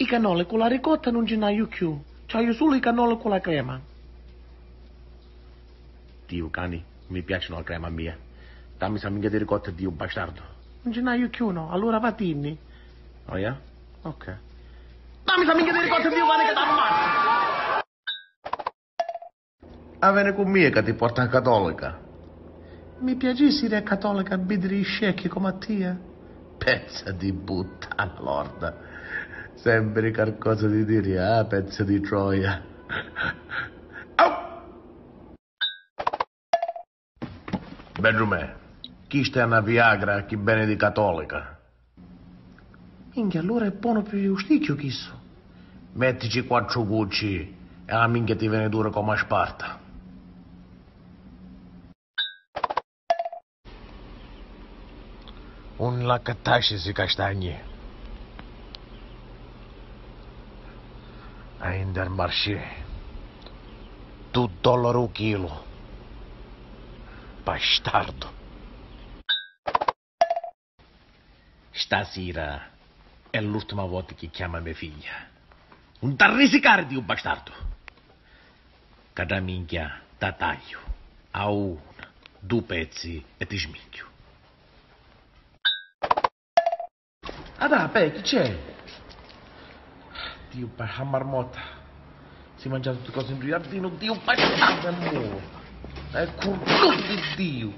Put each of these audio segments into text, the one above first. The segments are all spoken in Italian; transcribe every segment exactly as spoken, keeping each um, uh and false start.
I cannoli con la ricotta non ce n'ho più. C'ho solo i cannoli con la crema. Dio, cani, mi piacciono la crema mia. Dammi sa mica di ricotta, Dio, bastardo. Non ce n'ho più, no? Allora va tinni. Oh, yeah? Ok. Dammi sa mica di ricotta, Dio, guarda che t'ammazzo! Ah, vieni con me che ti porta a cattolica. Mi piacessi essere cattolica a bere i scecchi come a te? Pezza di puttana lorda. Sempre qualcosa di dire, ah, pezza di troia. Oh! Benjumè, chi sta una Viagra, chi bene di cattolica? Minchia, allora è buono per il sticchio, chisso. Mettici quattro gucci e la minchia ti viene dura come a Sparta. Un laccatascisi castagne. A Intermarché. due dollari un chilo. Bastardo. Stasera è l'ultima volta che chiama mia figlia. Non ti risicare di un bastardo. Cada minchia da taglio. A uno, due pezzi e ti sminchio. Ah, dai, beh, chi c'è? Dio, per la marmotta. Si mangia tutte cose in giardino, Dio, bastardo amore. È curto di Dio.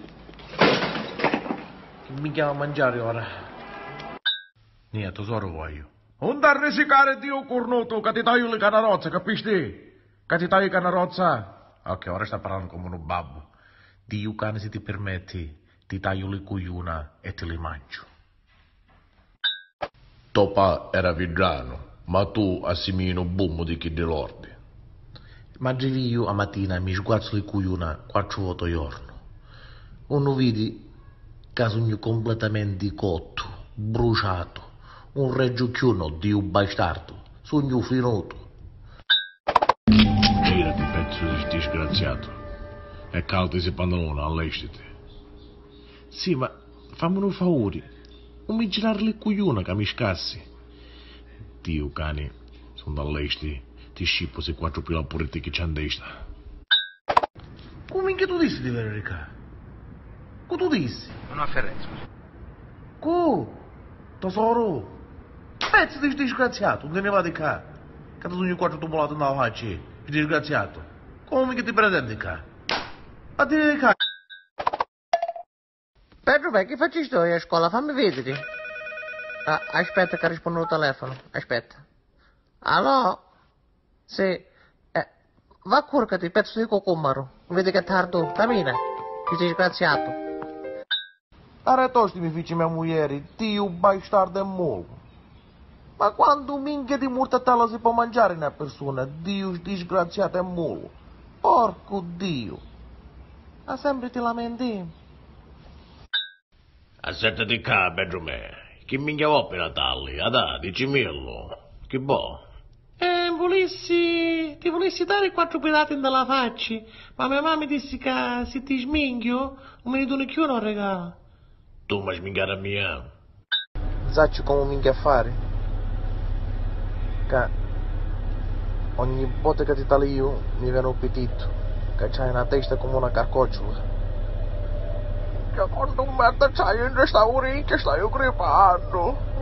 Che mi chiama a mangiare ora? Niente, tesoro voglio. Non da risicare, Dio cornuto, che ti taglio le canarozze, capisci? Che ti taglio le canarozze? Ok, ora sta parlando come un babbo. Dio, cane, se ti permetti, ti taglio le cuiuna e te le mangio. Topa era vigiano, ma tu assimino bummo di chi dell'ordi. Mangi io a mattina mi sguazzo le cuiuna quattro volte al giorno. Uno vedi casugno completamente cotto, bruciato, un reggio chiuno di un bastardo, sogno finito. Girati, pezzo di disgraziato. E caldi i pantaloni, allestiti. Sì, ma fammi un favore. Non mi girare le cuiuna che mi scassi. Dio, cani, sono allesti, ti scippo se quattro pila purite che c'è in destra. Come che tu dissi di verità? Che tu dissi? Non ho afferrenza. Che? Tesoro? Pezzo di disgraziato, non te ne va di qua. Che tu non quattro tumulato nella faccia, disgraziato. Come che ti pretendi qua? Ma ti di qua. Pedro, beh, che facci sto a scuola? Fammi vedere. Ah, aspetta che rispondo al telefono. Aspetta. Allora? Sì. Eh, va curcati, pezzo di cocomaro. Vedi che tardo. Cammina. Ti sei disgraziato. Arretosti mi fece mia moglie, Dio bastardo e molto. Ma quando minchia di mortadella si può mangiare una persona, Dio disgraziato e molto. Porco Dio. Ma sempre ti lamenti. Aspetta di qua, Benjumè. Che minchia vuoi per Natale? Adà, dicimelo. Che boh. Eh, volessi... ti volessi dare quattro pelate nella faccia, ma mia mamma disse che se ti sminchio, non me ne do più un regalo. Tu mi sminchiare a mia. Zaccio come minchia fare? Che ogni volta che ti taglio io mi viene un appetito, che c'hai una testa come una carcocciola. Che quando merda c'hai in questa orecchia stai crepando.